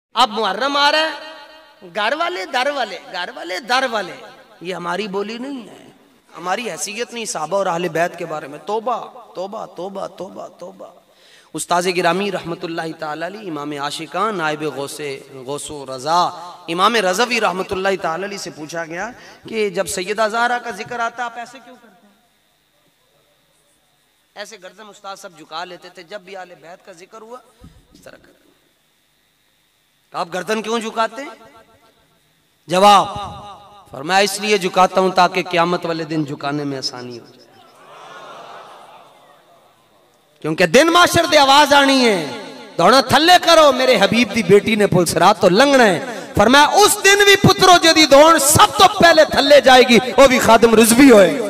अब मुहर्रम आ रहा है, घर वाले दर वाले, घर वाले दर वाले, ये हमारी बोली नहीं है, हमारी हैसियत नहीं साहबा और अहले बैत के बारे में। तौबा तौबा तौबा तौबा तौबा। उस्ताद गिरामी रहमतुल्लाहि ताला अलैह इमाम आशिकान नाइब गौसो रज़ा इमाम रज़वी रहमतुल्लाहि ताला अलैह से पूछा गया कि जब सैयदा ज़हरा का जिक्र आता आप ऐसे क्यों करते हैं? ऐसे गर्दन उस्ताद सब झुका लेते थे, जब भी आले बैत का जिक्र हुआ इस तरह कर। आप गर्दन क्यों झुकाते हैं? जवाब फरमाया इसलिए झुकाता हूं ताकि क़यामत वाले दिन झुकाने में आसानी हो जाए, क्योंकि दिन माशर दे आवाज आनी है, दौड़ा थल्ले करो मेरे हबीब दी बेटी ने पुलसरात तो लंघना है। फरमाया उस दिन भी पुत्रो जदी दौड़ सब तो पहले थल्ले जाएगी, वो भी खादिम रिजवी होएगी।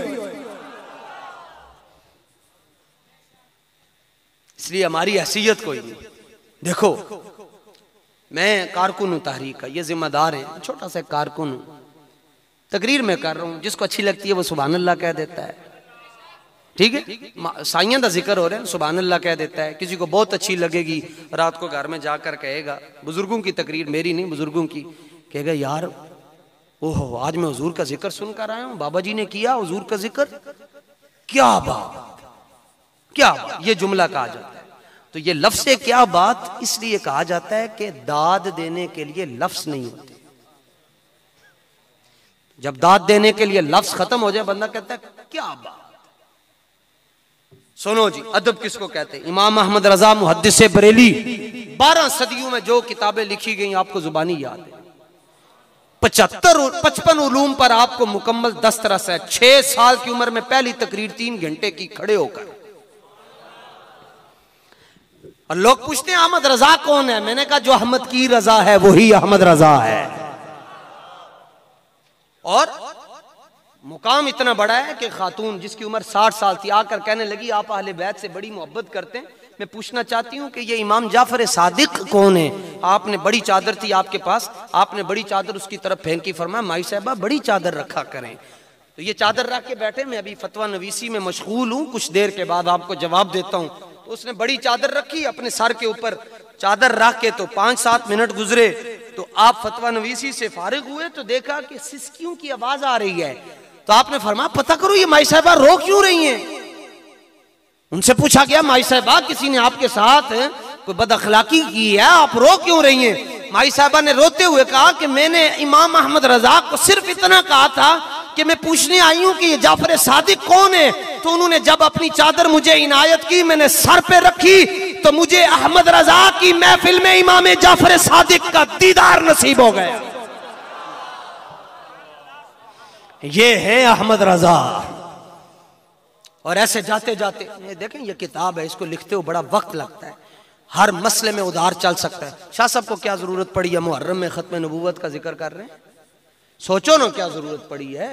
इसलिए हमारी हैसियत कोई नहीं। देखो मैं कारकुन हूं तहरीक का, ये जिम्मेदार है, छोटा सा कारकुन हूं, तकरीर में कर रहा हूं, जिसको अच्छी लगती है वो सुभान अल्लाह कह देता है, ठीक है। साइयां का जिक्र हो रहा है, सुभान अल्लाह कह देता है। किसी को बहुत अच्छी लगेगी रात को घर में जाकर कहेगा, बुजुर्गों की तकरीर मेरी नहीं बुजुर्गों की, कहेगा यार ओहो आज मैं हुजूर का जिक्र सुनकर आया हूं, बाबा जी ने किया हुजूर का जिक्र, क्या बात क्या बात, ये जुमला कहा जाता है। तो ये लफ्ज़ से क्या बात इसलिए कहा जाता है कि दाद देने के लिए लफ्ज़ नहीं होते। जब दाद देने के लिए लफ्ज़ खत्म हो जाए बंदा कहता है क्या बात। सुनो जी अदब किसको कहते हैं? इमाम अहमद रजा मुहद्दिस बरेली 12 सदियों में जो किताबें लिखी गई आपको जुबानी याद है, 55 उलूम पर आपको मुकम्मल दस्तरस है। 6 साल की उम्र में पहली तकरीर 3 घंटे की खड़े होकर। और लोग पूछते हैं अहमद रजा कौन है? मैंने कहा जो अहमद की रजा है वही अहमद रजा है। और मुकाम इतना बड़ा है कि खातून जिसकी उम्र 60 साल थी आकर कहने लगी आप अहले बैत से बड़ी मोहब्बत करते हैं, मैं पूछना चाहती हूँ कि ये इमाम जाफर सादिक कौन है? आपने बड़ी चादर थी आपके पास, आपने बड़ी चादर उसकी तरफ फेंकी, फरमाया माई साहबा बड़ी चादर रखा करें। तो ये चादर रख के बैठे, मैं अभी फतवा नवीसी में मशगूल हूँ, कुछ देर के बाद आपको जवाब देता हूँ। तो उसने बड़ी चादर रखी अपने सर के ऊपर, चादर रख के तो 5-7 मिनट गुजरे तो आप फतवा नवीसी से फारिग हुए तो देखा कि सिसकियों की आवाज आ रही है। तो आपने फरमाया पता करो ये माई साहबा रो क्यों रही हैं? उनसे पूछा गया माई साहबा किसी ने आपके साथ कोई बदअखलाकी की है, आप रो क्यों रही हैं? माई साहबा ने रोते हुए कहा कि मैंने इमाम अहमद रजा को सिर्फ इतना कहा था कि मैं पूछने आई हूं कि ये जाफर सादिक कौन है। तो उन्होंने जब अपनी चादर मुझे इनायत की, मैंने सर पे रखी तो मुझे अहमद रजा की महफिल में इमाम जाफर सादिक का दीदार नसीब हो गया। ये है अहमद रजा। और ऐसे जाते जाते ये देखें, ये किताब है, इसको लिखते हुए बड़ा वक्त लगता है, हर मसले में उधार चल सकता है। शाह साहब को क्या जरूरत पड़ी है मुहर्रम में खत्म नबूवत का जिक्र कर रहे हैं? सोचो ना क्या जरूरत पड़ी है।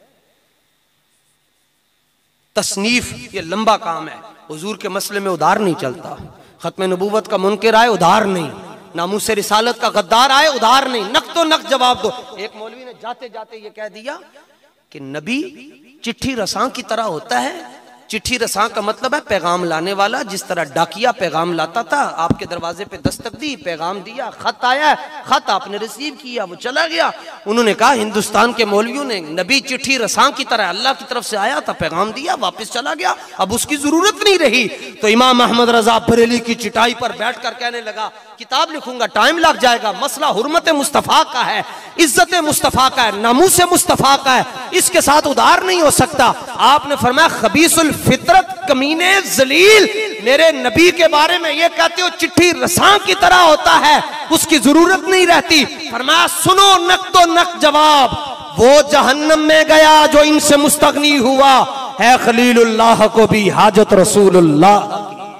तसनीफ ये लंबा काम है, हुजूर के मसले में उधार नहीं चलता। खत्म नबूवत का मुनकिर आए उधार नहीं, नामूस रिसालत का गद्दार आए उधार नहीं, नक तो नक जवाब दो। एक मौलवी ने जाते जाते ये कह दिया कि नबी चिट्ठी रसां की तरह होता है। चिट्ठी रसां का मतलब है पैगाम लाने वाला, जिस तरह डाकिया पैगाम लाता था, आपके दरवाजे पे दस्तक दी, पैगाम दिया, खत आया, खत आपने रिसीव किया, वो चला गया। उन्होंने कहा हिंदुस्तान के मौलवियों ने नबी चिट्ठी रसां की तरह अल्लाह की तरफ से आया था, पैगाम दिया, वापस चला गया, अब उसकी जरूरत नहीं रही। तो इमाम अहमद रजा बरेली की चिटाई पर बैठकर कहने लगा किताब लिखूंगा, टाइम लग जाएगा, मसला हुर्मत मुस्तफा का है, इज्जत मुस्तफा का है, नामूस मुस्तफा का है, इसके साथ उधार नहीं हो सकता। आपने फरमाया खबीसुल फितरत कमीने जलील, मेरे नबी के बारे में ये कहते हो चिट्ठी रसां की तरह होता है, उसकी जरूरत नहीं रहती। फरमाया सुनो नक तो नक जवाब, वो जहन्नम में गया जो इनसे मुस्तगनी हुआ है, खलीलुल्लाह को भी हाजत रसूलुल्लाह।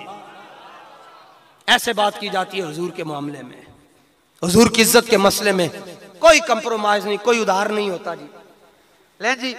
ऐसे बात की जाती है हुजूर के मामले में, हुजूर की इज्जत के मसले में कोई कंप्रोमाइज नहीं, कोई उधार नहीं होता जी। ले जी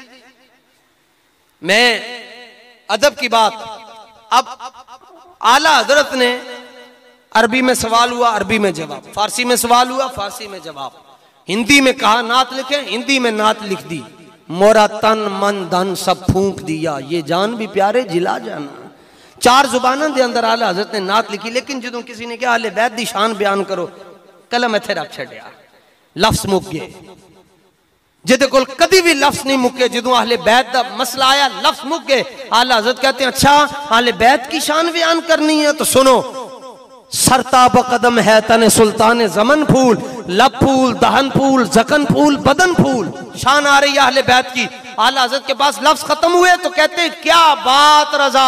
मैं अदब की बात, अब आला हजरत ने अरबी में सवाल हुआ, अरबी में जवाब, फारसी में सवाल हुआ, फारसी में जवाब, हिंदी में कहा नात लिखे, हिंदी में नात लिख दी, मोरा तन मन धन सब फूंक दिया, ये जान भी प्यारे जिला जाना। 4 जुबानों के अंदर आला हजरत ने नात लिखी। लेकिन जो किसी ने कहा अहले बैत दी शान बयान करो, कलम इत्थे रख छड्या, लफ्ज मुक गए। जिदे कोल कदी भी लफ्ज नहीं मुके, जदों अहले बैत दा मसला आया लफ्ज मुक गए। आला हज़रत कहते हैं अच्छा अहले बैत की शान बयान करनी है तो सुनो, सरताब कदम है तने सुल्तान जमन फूल, लब फूल, दहन फूल, जकन फूल, बदन फूल। शान आ रही है अहले बैत की। आला हज़रत के पास लफ्ज खत्म हुए तो कहते हैं क्या बात रजा,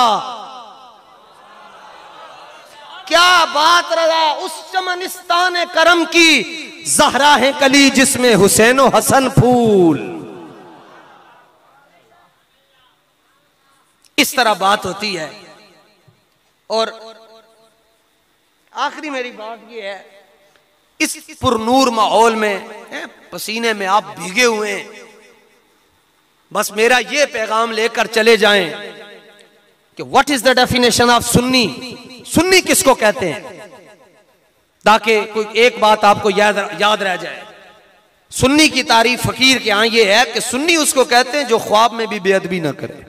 क्या बात रजा, उस चमनिस्तान करम की जहरा है कली जिसमें हुसैन और हसन फूल। इस तरह बात होती है। और आखिरी मेरी बात यह है, इस पुरनूर माहौल में पसीने में आप भीगे हुए हैं, बस मेरा यह पैगाम लेकर चले जाएं कि what is the definition of Sunni, Sunni किसको कहते हैं, ताकि कोई एक बात आपको याद रह जाए। सुन्नी की तारीफ फकीर के यहां यह है कि सुन्नी उसको कहते हैं जो ख्वाब में भी बेअदबी ना करे।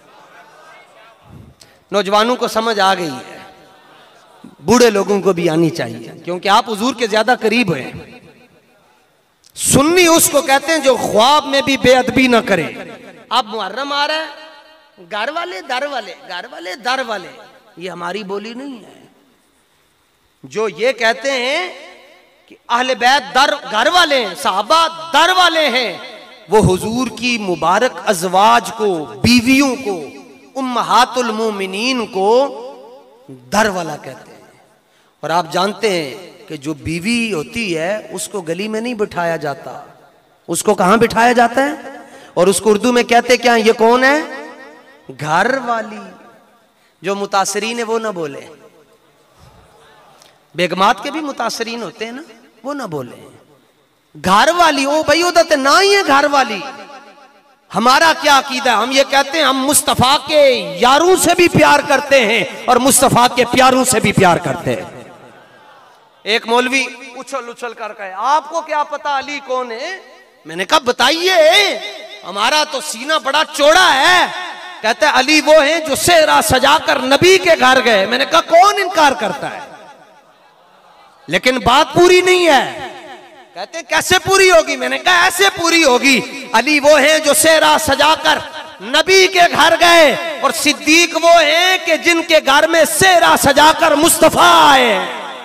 नौजवानों को समझ आ गई है, बूढ़े लोगों को भी आनी चाहिए, क्योंकि आप हुजूर के ज्यादा करीब हैं। सुन्नी उसको कहते हैं जो ख्वाब में भी बेअदबी ना करे। अब मुहर्रम आ रहा है, घर वाले दर वाले, घर वाले दर वाले, ये हमारी बोली नहीं है। जो ये कहते हैं कि अहले बैत दर घर वाले हैं, सहाबा दर वाले हैं, वो हुजूर की मुबारक अज़वाज को, बीवियों को, उम्महातुल मोमिनीन को दर वाला कहते हैं। और आप जानते हैं कि जो बीवी होती है उसको गली में नहीं बिठाया जाता, उसको कहां बिठाया जाता है? और उसको उर्दू में कहते क्या, ये कौन है? घर वाली। जो मुतासरीन है वो ना बोले, बेगमात के भी मुतासरीन होते हैं ना, वो ना बोले घर वाली। ओ भाई उधर ना ही है घर वाली। हमारा क्या अकीदा, हम ये कहते हैं हम मुस्तफा के यारों से भी प्यार करते हैं और मुस्तफा के प्यारों से भी प्यार करते हैं। एक मौलवी उछल उछल कर कहे आपको क्या पता अली कौन है? मैंने कहा बताइए, हमारा तो सीना बड़ा चौड़ा है। कहते हैं अली वो हैं जो सेहरा सजाकर नबी के घर गए। मैंने कहा कौन इनकार करता है, लेकिन बात पूरी नहीं है। कहते हैं कैसे पूरी होगी? मैंने कहा ऐसे पूरी होगी, अली वो हैं जो सेहरा सजाकर नबी के घर गए, और सिद्दीक वो हैं कि जिनके घर में सेहरा सजाकर मुस्तफा आए।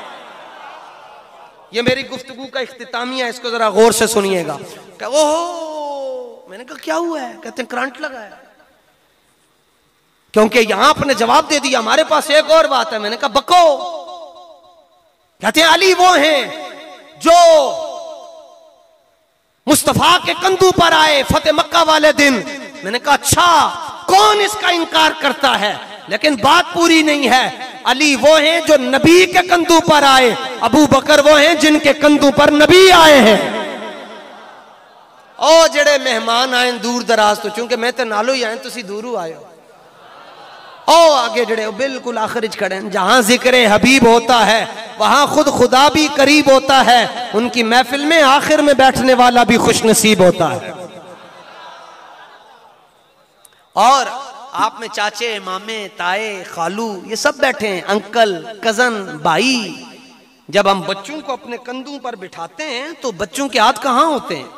ये मेरी गुफ्तगू का इख्तितामिया है, इसको जरा गौर से सुनिएगा। ओहो, मैंने कहा क्या हुआ है? कहते हैं करंट लगा है। क्योंकि यहां आपने जवाब दे दिया, हमारे पास एक और बात है। मैंने कहा बको। कहते हैं अली वो हैं जो मुस्तफा के कंधों पर आए फतेह मक्का वाले दिन। मैंने कहा अच्छा, कौन इसका इनकार करता है? लेकिन बात पूरी नहीं है। अली वो हैं जो नबी के कंधों पर आए, अबू बकर वो हैं जिनके कंधों पर नबी आए हैं। ओ जेड़े मेहमान आए दूर दराज तो, चूंकि मैं तो नालो ही आए, तुसी दूरों आए हो। ओ आगे जड़े बिल्कुल आखिर खड़े हैं। जहां जिक्र हबीब होता है वहां खुद खुदा भी करीब होता है। उनकी महफिल में आखिर में बैठने वाला भी खुश नसीब होता है। और आप में चाचे, मामे, ताए, खालू ये सब बैठे हैं, अंकल, कजन, भाई। जब हम बच्चों को अपने कंधों पर बिठाते हैं तो बच्चों के हाथ कहां होते हैं?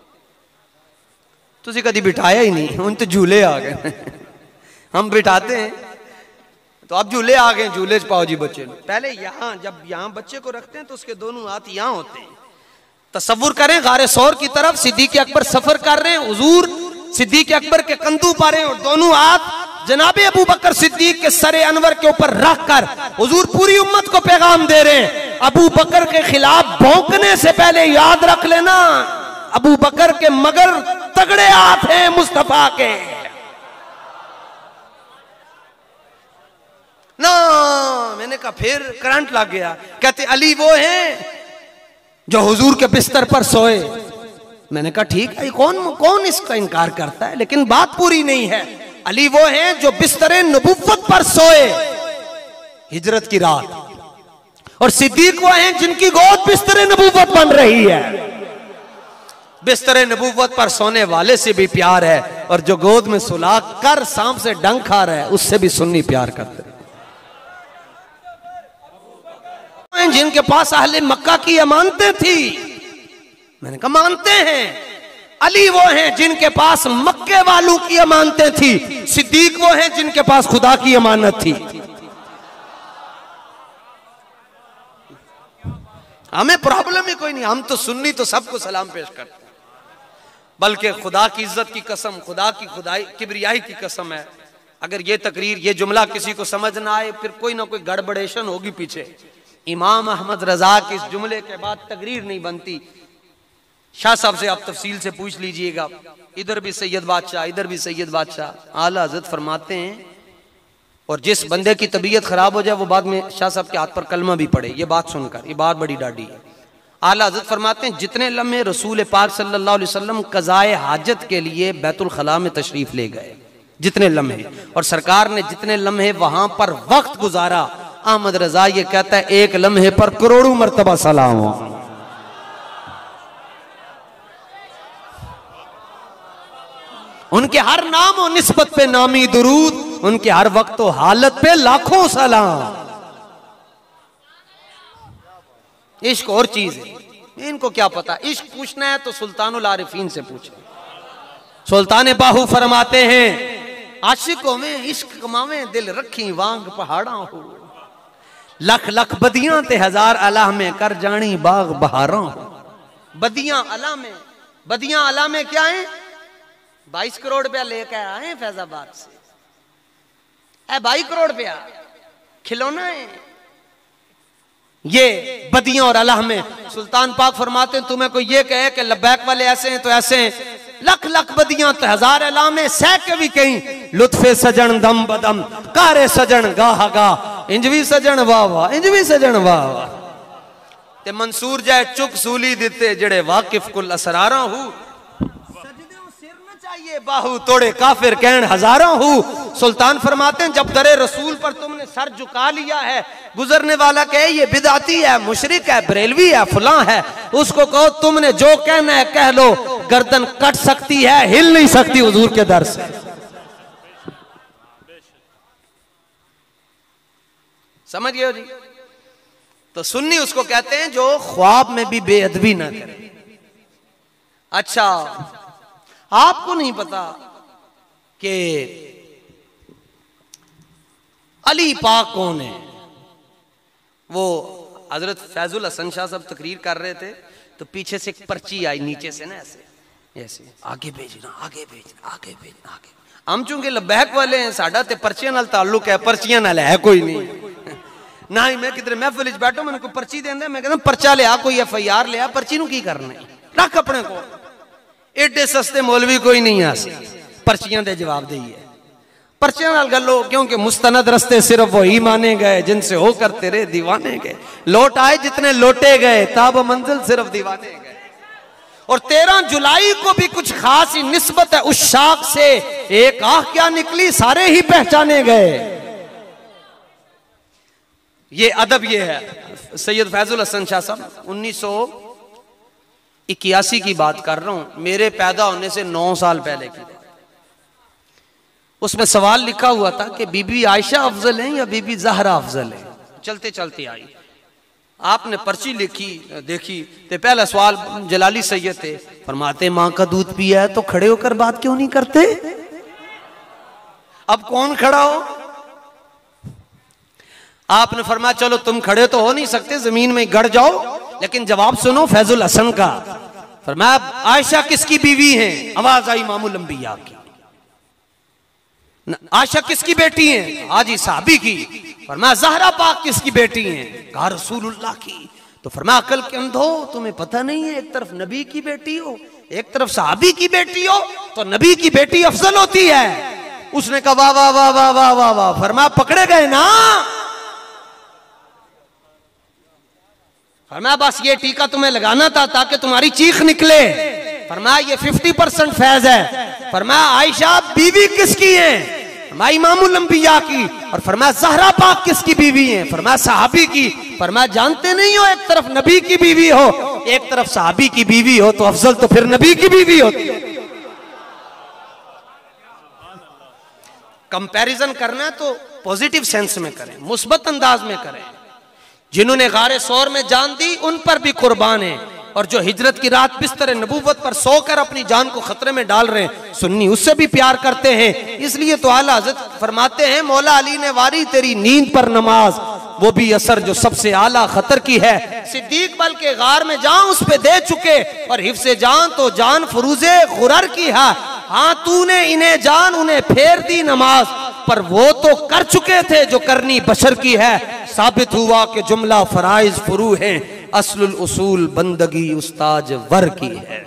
तुझे कभी बिठाया ही नहीं, उन तो झूले आ गए। हम बिठाते हैं तो अब झूले आ गए, झूले पाओ जी बच्चे। पहले यहां, जब यहां बच्चे को रखते हैं तो उसके दोनों हाथ यहां होते हैं। तसव्वुर करें गारे सौर की तरफ सिद्दीक़ अकबर सफर कर रहे हैं, हुजूर सिद्दीक़ अकबर के कंधों पर हैं और दोनों हाथ जनाबे अबू बकर सिद्दीक के सरे अनवर के ऊपर रखकर हुजूर पूरी उम्मत को पैगाम दे रहे हैं। अबू बकर के खिलाफ भौंकने से पहले याद रख लेना, अबू बकर के मगर तगड़े हाथ हैं मुस्तफा के ना। मैंने कहा फिर करंट लग गया। कहते अली वो हैं जो हुजूर के बिस्तर पर सोए। मैंने कहा ठीक है, कौन इसका इनकार करता है, लेकिन बात पूरी नहीं है। अली वो हैं जो बिस्तरे नबुव्वत पर सोए हिजरत की रात, और सिद्दीक वो हैं जिनकी गोद बिस्तरे नबुव्वत बन रही है। बिस्तरे नबुव्वत पर सोने वाले से भी प्यार है, और जो गोद में सुला कर सांप से डंक खा रहा है उससे भी सुन्नी प्यार करते हैं। जिनके पास अहले मक्का की अमानतें थी। मैंने कहा मानते हैं। अली वो हैं जिनके पास मक्के वालों की अमानतें थी। सिद्दीक वो हैं जिनके पास खुदा की अमानत थी। हमें प्रॉब्लम ही कोई नहीं, हम तो सुन्नी तो सबको सलाम पेश करते हैं। बल्कि खुदा की इज्जत की कसम, खुदा की खुदाई किबरियाई की कसम है, अगर ये तकरीर ये जुमला किसी को समझ ना आए फिर कोई ना कोई गड़बड़ेशन होगी पीछे। इमाम अहमद रजा के इस जुमले के बाद तकरीर नहीं बनती। शाह साहब से आप तफसील से पूछ लीजिएगा, इधर भी सैयद बादशाह इधर भी सैयद बादशाह। आला हज़रत फरमाते हैं, और जिस बंदे की तबीयत खराब हो जाए वो बाद में शाह साहब के हाथ पर कलमा भी पढ़े। ये बात सुनकर, ये बात बड़ी डाडी है। आला हज़रत फरमाते हैं, जितने लम्हे रसूल पाक सल्लल्लाहु अलैहि वसल्लम कज़ाए हाजत के लिए बैतुल खला में तशरीफ ले गए, जितने लम्हे, और सरकार ने जितने लम्हे वहां पर वक्त गुजारा, अहमद रजा ये कहता है एक लम्हे पर करोड़ों मर्तबा सलाम हो। उनके हर नाम और निस्बत पे नामी दुरूद, उनके हर वक्त और हालत पे लाखों सलाम। इश्क और चीज है, इनको क्या पता। इश्क पूछना है तो सुल्तानुल आरिफीन से पूछे। सुल्तान बाहू फरमाते हैं, आशिकों में इश्क कमावे दिल रखी वांग पहाड़ा हो, लख लख बदियां ते हजार अलाह में कर जानी बाग बहारा हो। बदियां अला में, बदियां अला में क्या है? 22 करोड़ रुपया लेकर आए फैजाबाद से। 22 करोड़ रुपया खिलौना है ये बदियां और अलाह में। सुल्तान पाक फरमाते हैं, तुम्हें कोई ये कहे कि लब्बैक वाले ऐसे हैं तो ऐसे हैं, लख लख बदियां तो हजार अलाह में, सह के भी कहीं लुत्फे सजन दम बदम, कारे सजन गाह गा, इंजवी सजन वाह वाह, इंजवी सजन वाह वाह। ते मंसूर जाए चुक सूली दिते जड़े वाकिफ कुल असरारा हूं, ये बाहू तोड़े काफिर कहन हजारों हूं। सुल्तान फरमाते हैं, जब दरे रसूल पर तुमने सर झुका लिया है, गुजरने वाला कहे ये बिदाती है, मुशरिक है, बरेलवी है, फलां है, उसको कहो तुमने जो कहना है कह लो, गर्दन कट सकती है, हिल नहीं सकती हुजूर के दर से। समझ गए जी? तो सुन्नी उसको कहते हैं जो ख्वाब में भी बेअदबी ना करे। अच्छा, आपको नहीं पता कि अली पाक कौन है? वो हजरत फैजुल हसन शाह साहब तकरीर कर रहे थे तो पीछे से एक पर्ची आई नीचे से ना, ऐसे ऐसे आगे भेजना, आगे भेजना, आगे भेजना, आगे। हम चूंकि लब्बैक वाले हैं, साडा ते पर्चियां नाल ताल्लुक है, पर्चियां नाल है कोई नहीं ना ही। मैं किधर महफिल च बैठो, मैंने कोई पर्ची देंदा, मैं कहना पर्चा लिया, कोई FIR लिया, पर्ची नूं की करना है, रख अपने को। एडे सस्ते मौलवी कोई नहीं आ पर्चियां दे जवाब देइए, पर्चियां नाल गल्लो, क्योंकि मुस्तनद रस्ते सिर्फ वही माने गए जिनसे होकर तेरे दीवाने गए। लौट आए जितने लौटे गए, ताब मंजिल सिर्फ दीवाने गए। और 13 जुलाई को भी कुछ खास ही निस्बत है उस शाख से, एक आह क्या निकली सारे ही पहचाने गए। ये अदब ये है। सैयद फैजुल हसन शाह साहब 1981 की बात कर रहा हूं, मेरे पैदा होने से 9 साल पहले की। उसमें सवाल लिखा हुआ था कि बीबी आयशा अफजल है या बीबी ज़हरा अफजल है। चलते चलते आई, आपने पर्ची लिखी देखी तो पहला सवाल जलाली सैयद थे, फरमाते मां का दूध पिया है तो खड़े होकर बात क्यों नहीं करते? अब कौन खड़ा हो? आपने फरमाया चलो तुम खड़े तो हो नहीं सकते, जमीन में गड़ जाओ, लेकिन जवाब सुनो फैजुल हसन का। फरमाया आयशा किसकी बीवी है? आवाज आई इमामुल अंबिया की। आयशा किसकी बेटी है? हाजी साहबी की। फरमाया ज़हरा पाक किसकी बेटी है? कहा रसूलुल्लाह की। तो फरमाया अकल के अंधो, तुम्हें पता नहीं है एक तरफ नबी की बेटी हो, एक तरफ साहबी की बेटी हो, तो नबी की बेटी अफजल होती है। उसने कहा वाह वाह वाह वाह वाह वाह वाह। फरमाया पकड़े गए ना? फरमाया बस ये टीका तुम्हें लगाना था ताकि तुम्हारी चीख निकले। फरमाया ये 50% फैज है। फरमाया आयशा बीवी किसकी है? फरमाया इमामुल अंबिया की। और फरमाया ज़हरा पाक किसकी बीवी है? फरमाया सहाबी की। फरमाया जानते नहीं हो, एक तरफ नबी की बीवी हो, एक तरफ सहाबी की बीवी हो, तो अफजल तो फिर नबी की बीवी होती है। कंपैरिजन करना है तो पॉजिटिव सेंस में करें, मुस्बत अंदाज में करें। जिन्होंने गारे सौर में जान दी उन पर भी कुर्बान है, और जो हिजरत की रात बिस्तर नबूवत पर सोकर अपनी जान को खतरे में डाल रहे हैं, सुन्नी उससे भी प्यार करते हैं। इसलिए तो आला हज़रत फरमाते हैं, मौला अली ने वारी तेरी नींद पर नमाज, वो भी असर जो सबसे आला खतर की है। सिद्दीक बल के गार में जान उस पे दे चुके, और हिफ्ज़े जान तो जान फरूज़े गुरर की है। हाँ तूने इन्हें जान उन्हें फेर दी नमाज, पर वो तो कर चुके थे जो करनी बशर की है। साबित हुआ कि जुमला फराइज फुरू है, असलुल उसूल बंदगी उस्ताज वर की है।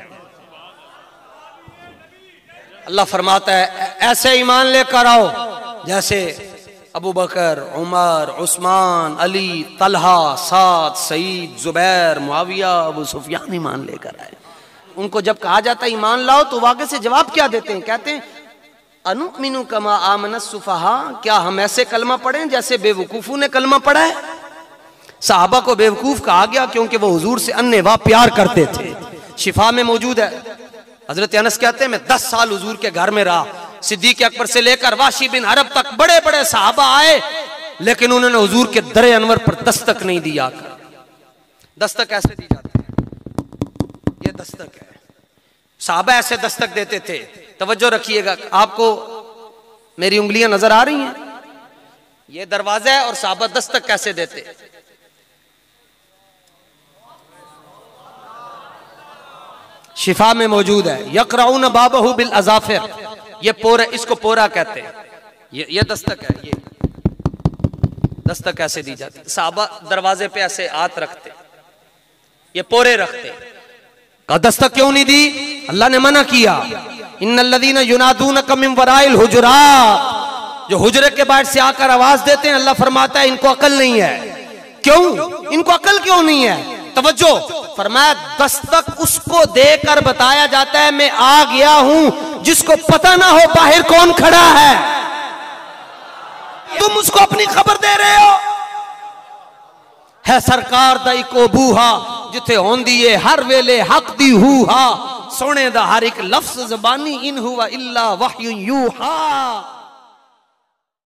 अल्लाह फरमाता है ऐसे ईमान लेकर आओ जैसे अबू बकर, उमर, उस्मान, अली, तलहा, साद, सईद, जुबैर, मुआविया, अबू सुफियान ईमान लेकर आए। उनको जब कहा जाता है ईमान लाओ तो वाक़े से जवाब क्या देते हैं? कहते हैं अनुमिनु कमा आमनस सुफहा, क्या हम ऐसे कलमा पढ़ें जैसे बेवकूफों ने कलमा पढ़ा है? साहबा को बेवकूफ कहा गया क्योंकि वो हुजूर से अन्नेवाह प्यार करते थे। शिफा में मौजूद है, हजरत अनस कहते हैं मैं 10 साल हुजूर के घर में रहा। सिद्दीक अकबर से लेकर वाशी बिन हरब तक बड़े बड़े साहबा आए, लेकिन उन्होंने हुजूर के दरे अनवर पर दस्तक नहीं दिया। दस्तक ऐसे दी जाती है, ये दस्तक है। साहबा ऐसे दस्तक देते थे। तवज्जो रखिएगा, आपको मेरी उंगलियां नजर आ रही हैं? ये दरवाजा है और साहबा दस्तक कैसे देते? शिफा में मौजूद है, यक़राउन बाबहु बिल अज़ाफ़िर, ये पोरा, इसको पोरा कहते हैं। ये दस्तक है, ये दस्तक ऐसे दी जाती है। साहबा दरवाजे पे ऐसे हाथ रखते, ये पोरे रखते। का दस्तक क्यों नहीं दी? अल्लाह ने मना किया, इन्नल्लज़ीना युनादूनका मिन वराइल हुजुरात, जो हुजरे के बाहर से आकर आवाज देते हैं, अल्लाह फरमाता है इनको अकल नहीं है। क्यों? इनको अकल क्यों नहीं है? तवज्जो फरमाया, दस्तक उसको देकर बताया जाता है मैं आ गया हूं जिसको पता ना हो बाहर कौन खड़ा है। तुम उसको अपनी खबर दे रहे हो। है सरकार दाई को बूहा जिथे होंदी है हर वेले हक दी हूहा, सोने दा हर एक लफ्ज ज़बानी इन हुआ इल्ला वहयु यूहा।